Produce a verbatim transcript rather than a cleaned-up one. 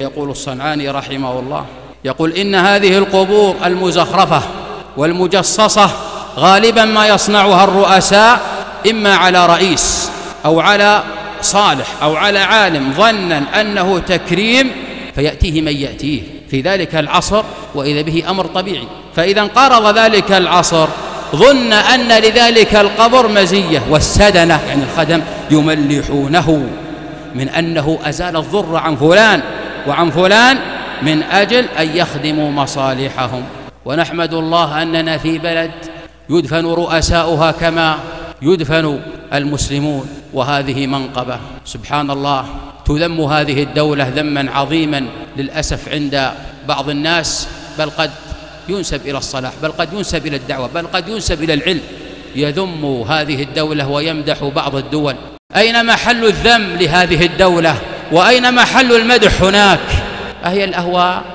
يقول الصنعاني رحمه الله، يقول إن هذه القبور المزخرفة والمجصصة غالبا ما يصنعها الرؤساء إما على رئيس أو على صالح أو على عالم ظنا أنه تكريم، فيأتيه من يأتيه في ذلك العصر وإذا به أمر طبيعي. فإذا انقرض ذلك العصر ظن أن لذلك القبر مزية، والسدنة يعني الخدم يملحونه من أنه أزال الضر عن فلان وعن فلان من أجل أن يخدموا مصالحهم. ونحمد الله أننا في بلد يدفن رؤساؤها كما يدفن المسلمون، وهذه منقبة سبحان الله. تذم هذه الدولة ذما عظيما للأسف عند بعض الناس، بل قد ينسب إلى الصلاح، بل قد ينسب إلى الدعوة، بل قد ينسب إلى العلم. يذم هذه الدولة ويمدح بعض الدول. أين محل الذم لهذه الدولة؟ وأين محل المدح هناك؟ أهي الأهواء